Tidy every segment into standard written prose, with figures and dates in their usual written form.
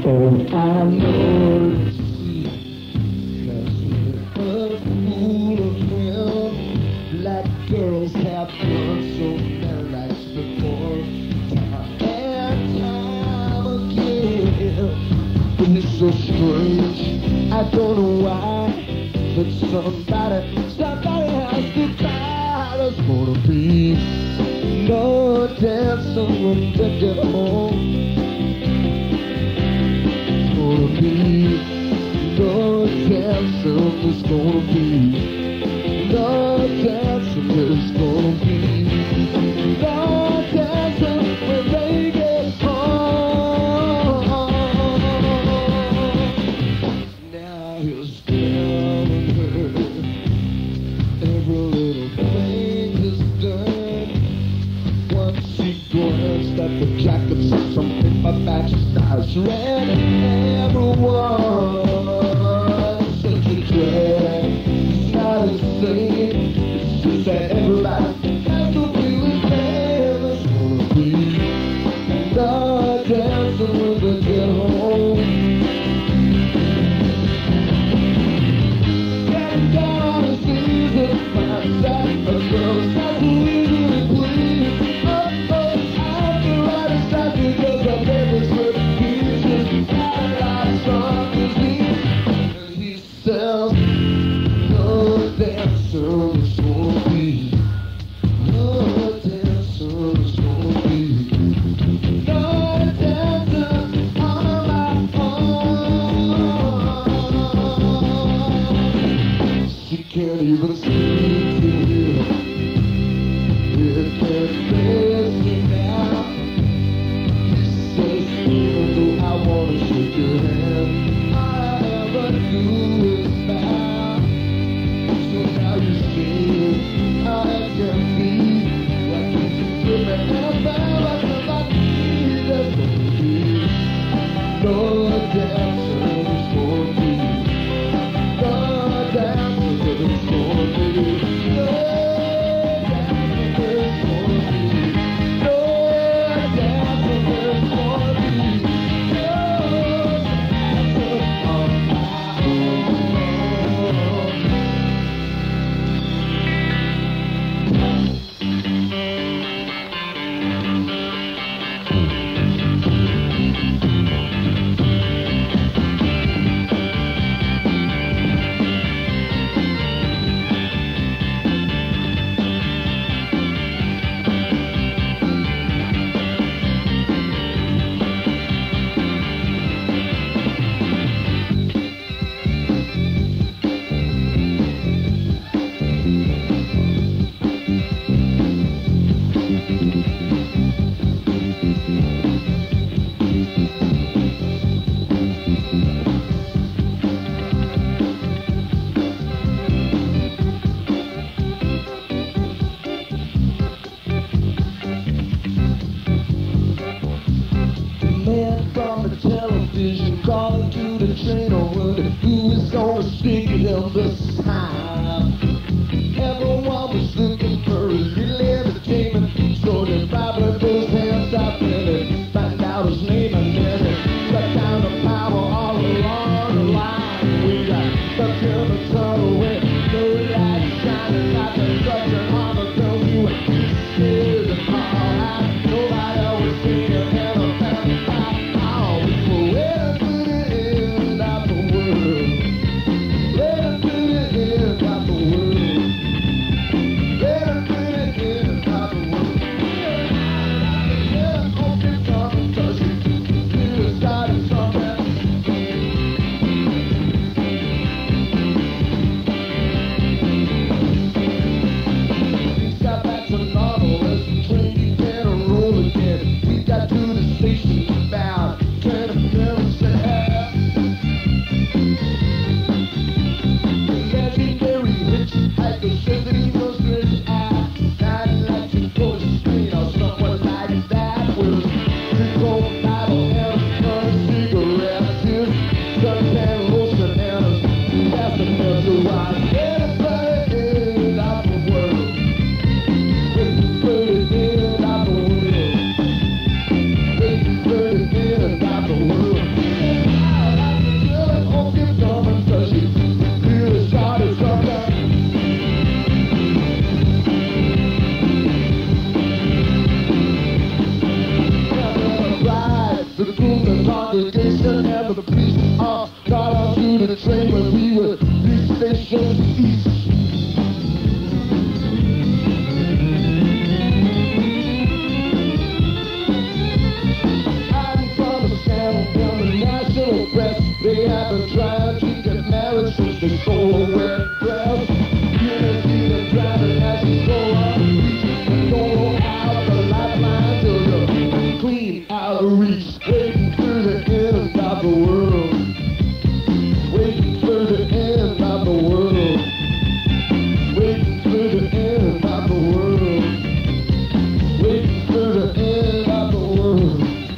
Oh, I know it's full of him. Black girls have done so many nights before. Time and time again. But it's so strange, I don't know why. But somebody has decided there's gonna be no dancing when they get home. Gonna be no dancing, there's gonna be no dancing, there's gonna be no dancing when they get home. Now he's telling her every little thing is done. Once he glanced at the jacket, saw something my back starts red. Everyone such a drag, not insane. It's just that everybody has to be with them. It's gonna be no dancing when they get home. Getting down on the season, my side, a girl's not too easily pleased. Oh, I feel right inside because I gave this with pieces. And he says, no dancer is gonna be, no dancer is gonna be, no dancer on my own. She can't even see to him. It can't face me now. He says, even though I wanna shake your hand, I never do it now. So now you see how it can be. Like you can flip it and I feel like somebody that's gonna be no dancer is gonna be, no dancer is gonna be, no dancer is gonna be, no dancer is gonna be, no dancer on my own. Calling to the train on wonder who is gonna stick it in this time. Everyone was looking for a little entertainment, so they probably put his hands up and they find out his name and then they shut down the power all along the line. We got stuck in the tunnel with no light shining like a structure on the girl you and kisses and all that. Nobody was singing and a family pop. Oh, we were waiting to the end of the world. Waiting to the end of the world. Waiting to the end of the world. Yeah, hope you come and touch it. You started something. Things got back to normal as the train began to roll again. We got to the the train when we were three stations east. I'm from a scandal from the national press. They have been trying to get married since they stole away press. You can see them driving as you go up. And go out the lifeline till you're clean out of reach. Waiting for the end of the world. Waiting for the end of the world. Waiting for the end of the world. Waiting for the end of the world.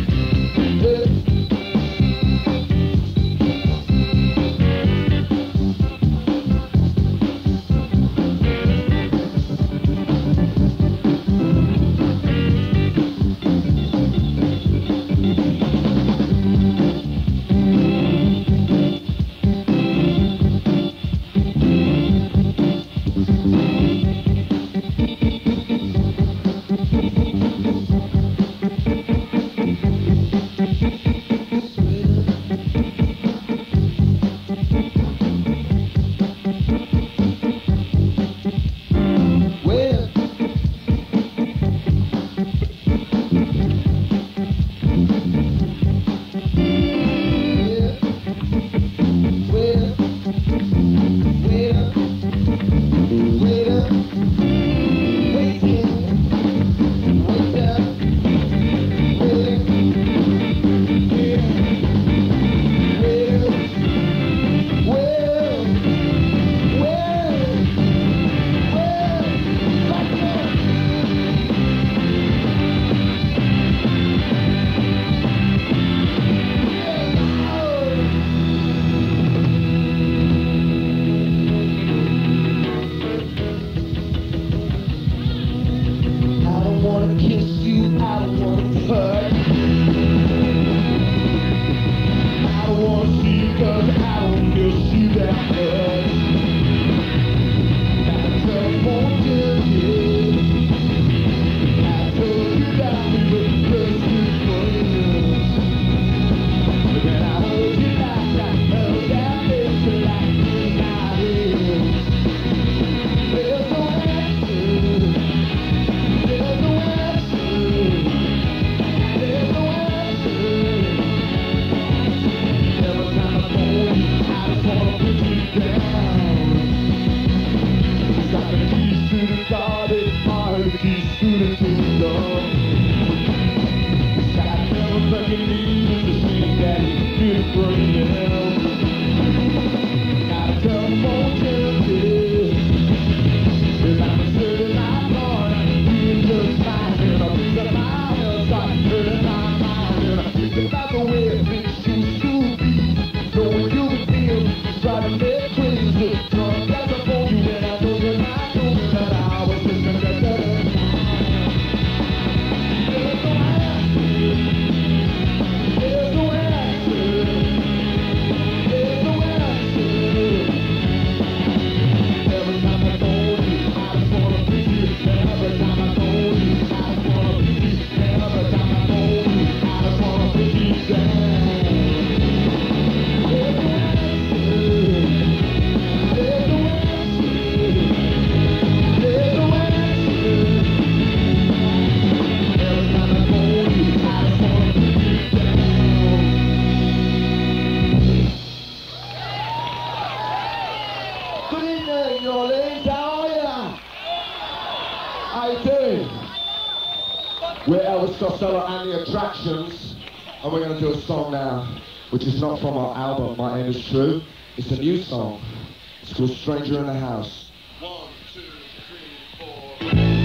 We're Elvis Costello and the Attractions, and we're going to do a song now, which is not from our album, My Aim Is True. It's a new song. It's called Stranger in the House. 1, 2, 3, 4.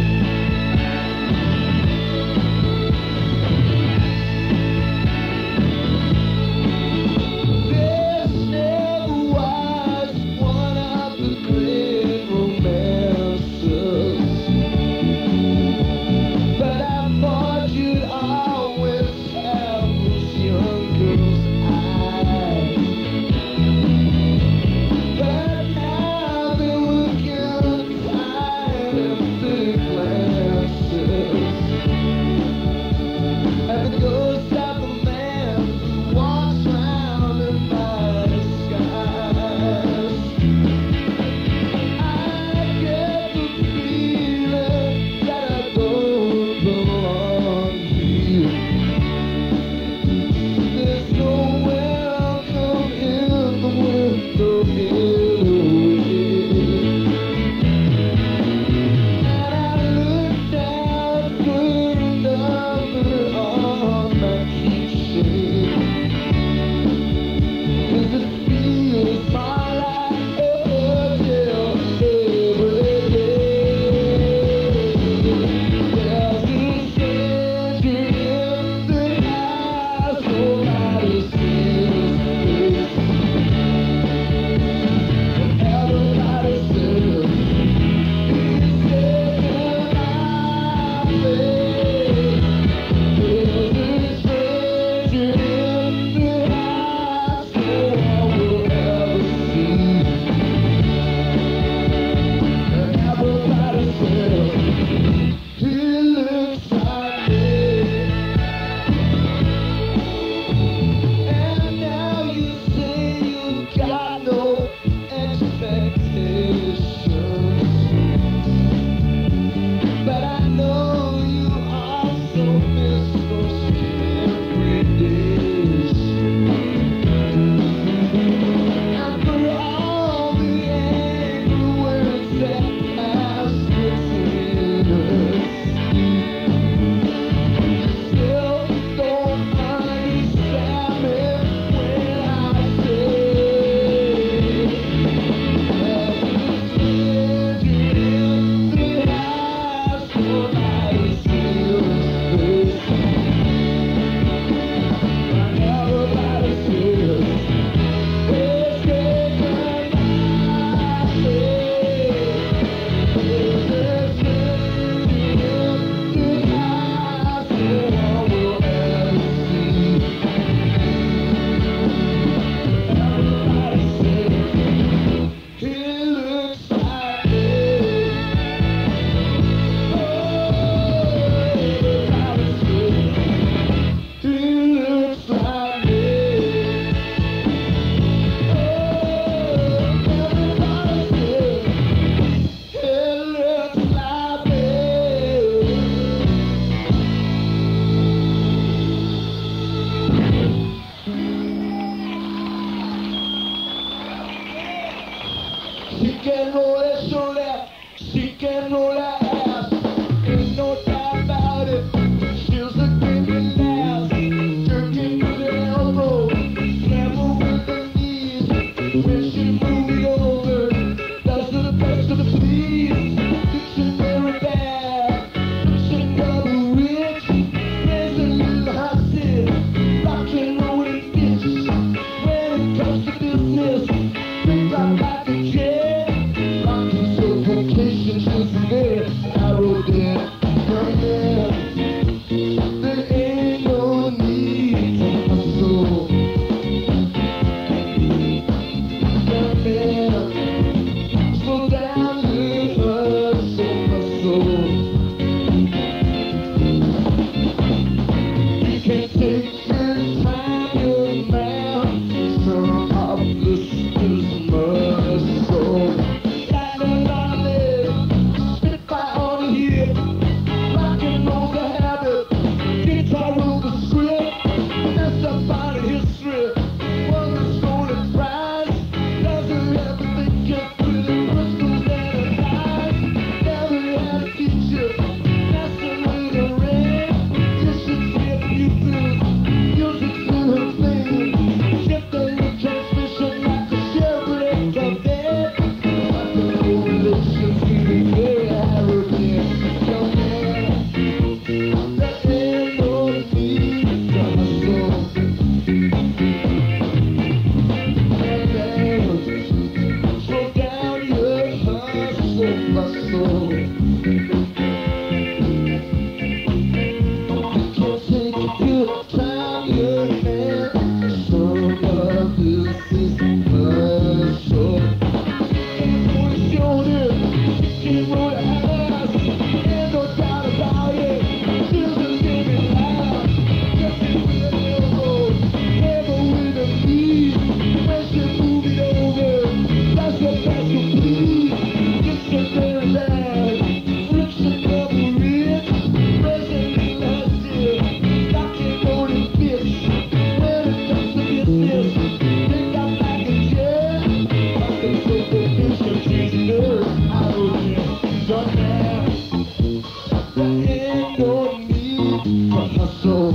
young man. Some of this is special. Hands on his shoulder, can't roll the house. Ain't no doubt about it. Children living loud. Just with the elbow, never with the knee. When she move it over, that's the best of please. It's a very bad. Friction double rib. President last year. Knocking on his bitch. When it comes to business, they got back in jail. I think so the bishop is nerves out of here. Young man, there ain't no need for hustle.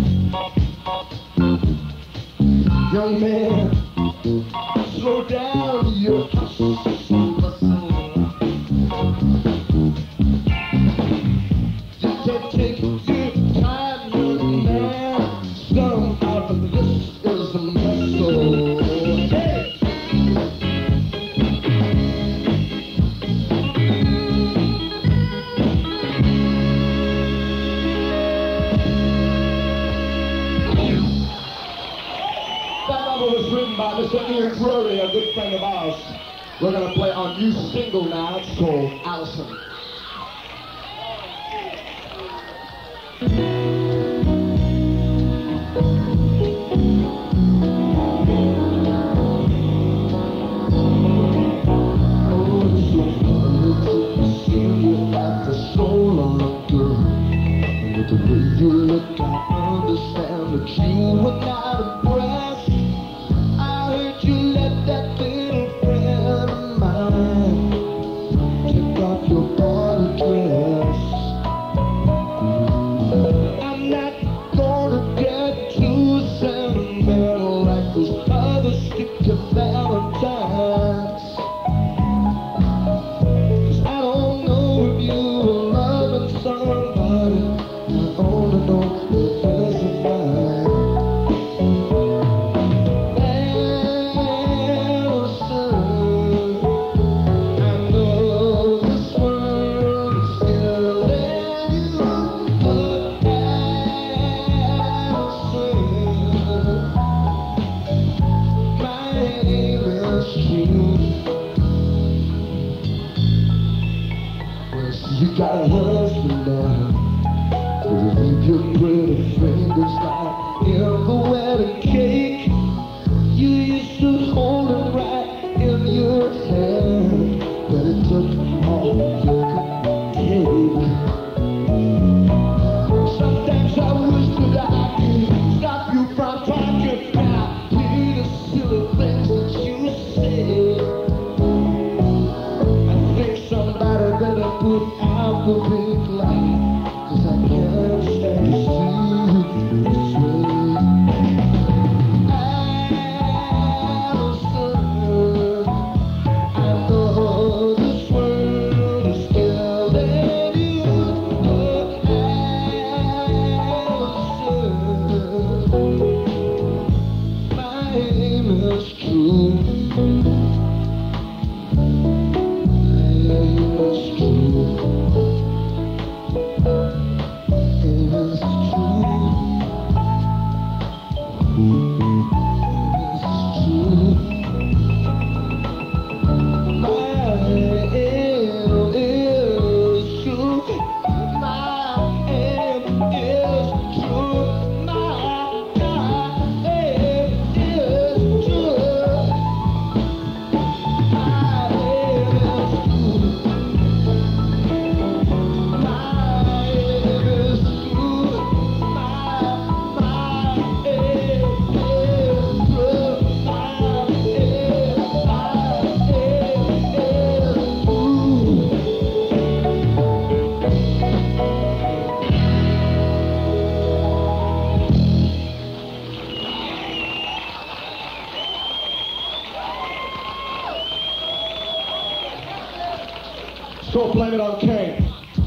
Young man, slow down your hustle. You can take your time, young man. Some out of this is a muscle. Hey! That number was written by Mr. Ian Drury, a good friend of ours. We're gonna play our new single now. It's called Allison. Oh, it's so funny to see you at the solo girl. With the way you look, I understand that you were not impressed. I heard you let that little friend of mine take off your body dress. I'm not gonna get too sentimental like those other sticky Valentines. 'Cause I don't know if you were loving somebody. I only know it isn't mine. You got a husband now. Will you leave your pretty fingers like in the wedding cake? You used to hold it right in your hand, but it took all you could take. Sometimes I wish that I could stop you from talking about the silly things that you say. I think somebody better put out the big light, 'cause I can't stand to see you this way. Allison, I know this world is killing you. Oh, Allison, my aim is true. So blame it on Kane.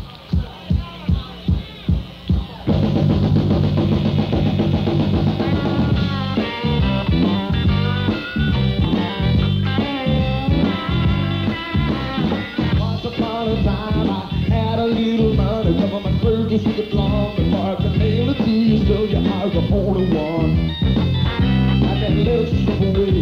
Once upon a time I had a little money, cover my clothes with a blonde before I could mail it to you, so your eyes are on one. I can't let it slip away.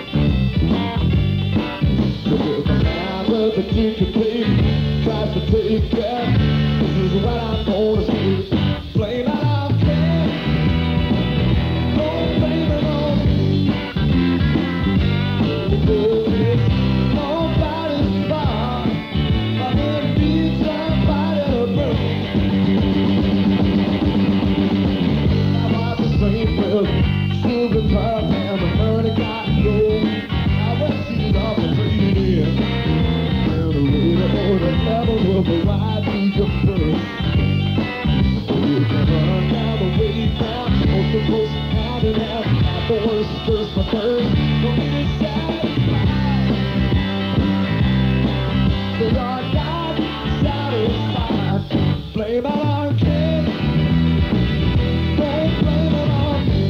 So if a man with a ticket tape tries to take care, this is what I'm gonna say. Blame it on Ken. Don't blame it on me. Nobody's fault. I'm gonna be somebody to burn. Silver cup and the money got low. I was seated up and breathing in. And the radio the devil will be right through your purse. You can run down the way down, supposed to post hand in hand. Not the worst, first but first. Don't be dissatisfied. Cause our God satisfied. Blame it on Ken. Don't blame it on me.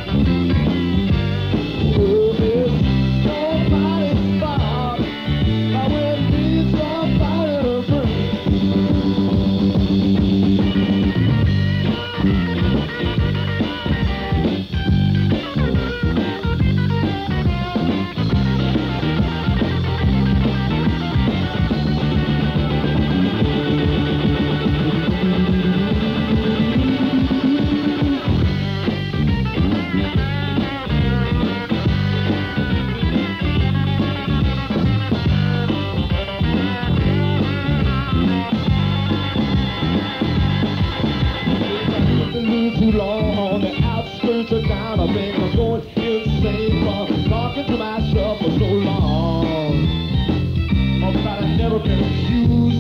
Too long on the outskirts of town. I think I'm going insane from talking to myself for so long. Oh, but I've never been accused.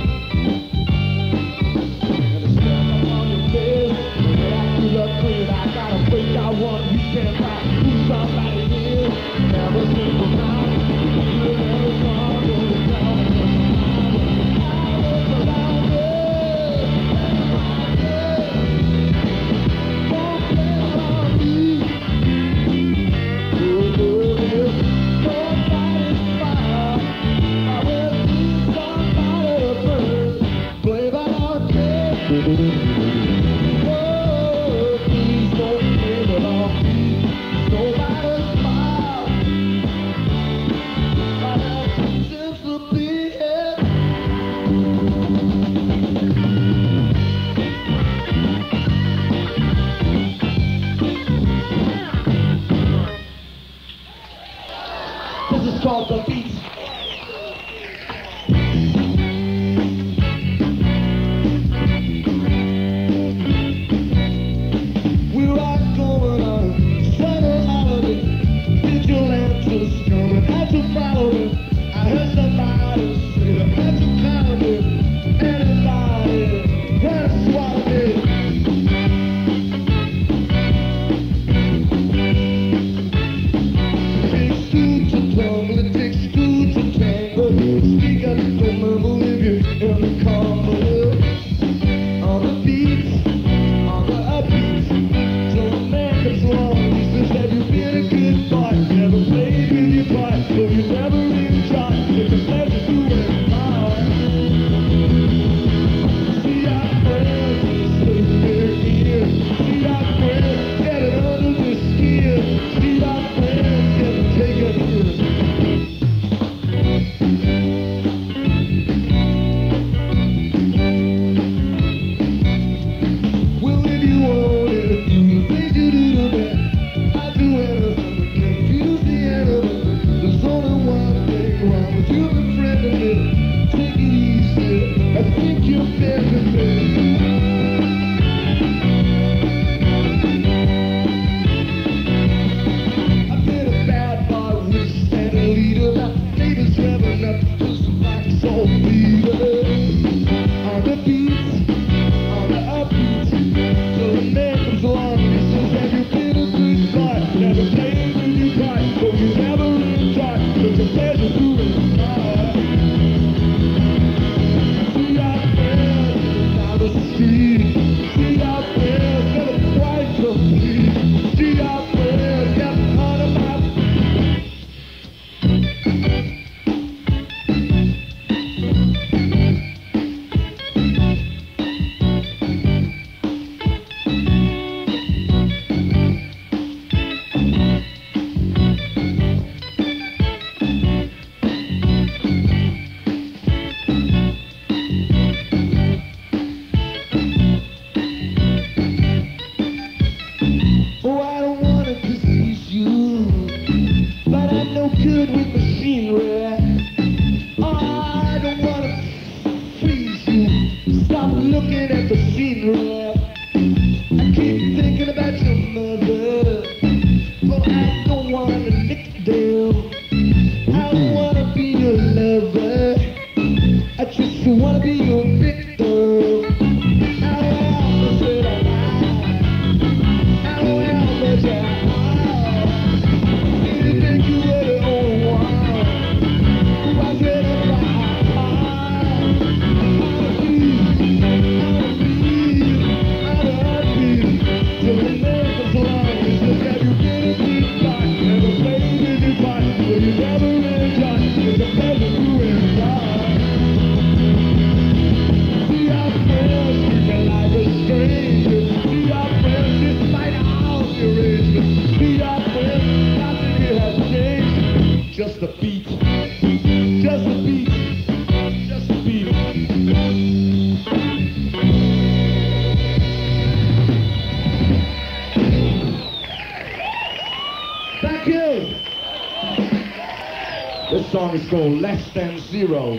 And the stuff up on your face, when I feel up clean, I gotta break out one weekend by who somebody is. Never single time, you never come to the town. I was around it. This is called The Beat. We rock going on summer holiday. Vigilantes coming out to follow me. I heard somebody say that had to call me. Anybody wanna swallow me? It takes two to tumble, it takes two This song is called Less Than Zero.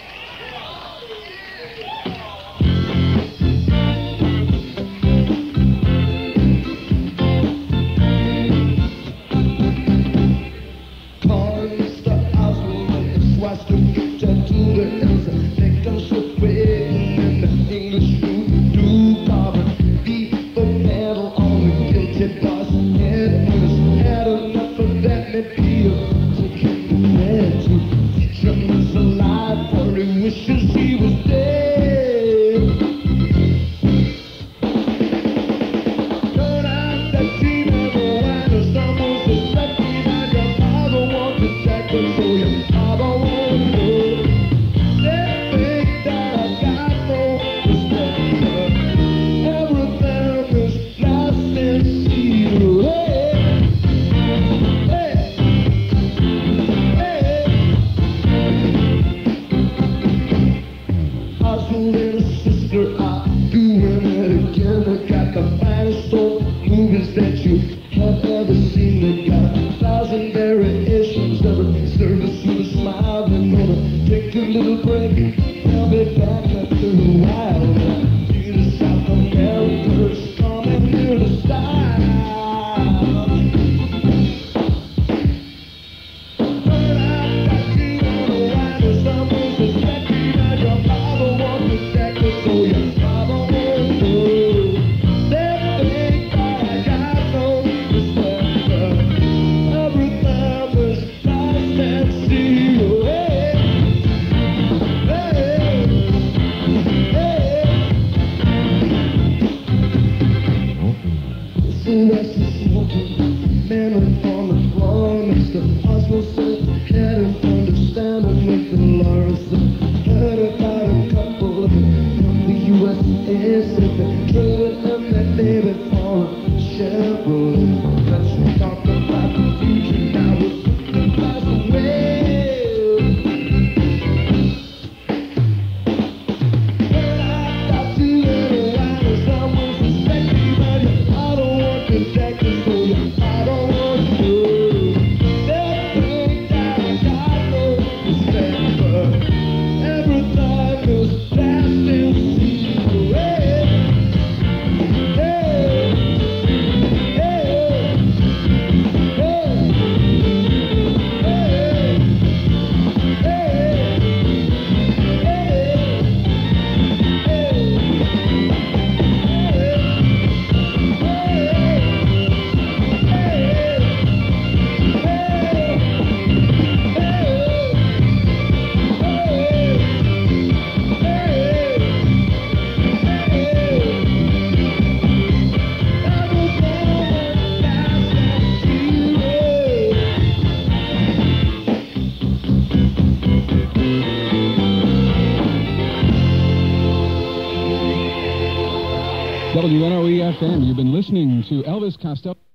That you have ever seen. They got 1,000 variations of a service with a smile. They're gonna take a little break. They'll be back after a while. See the South America's coming here to style. But I've got you on the line with someone suspecting that your father wants to check it, so your father won't know. Man on the floor, Mr. Oswald said, can't understand him with the Lawrence. Heard about a couple of them from the USA, said they traded them that baby for a Chevrolet. Let's talk about the future now, we'll put the past away. Well, I got to let it out of someone suspecting that I don't want to take it, so I don't want to do that thing that I got no respect for. Everything is past and zero. Hey, hey, hey, hey, hey, WNOE-FM, you've been listening to Elvis Costello.